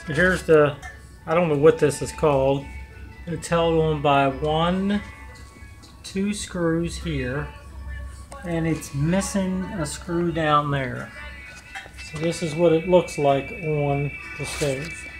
Here's the, I don't know what this is called. It's held on by two screws here, and it's missing a screw down there. So this is what it looks like on the stove.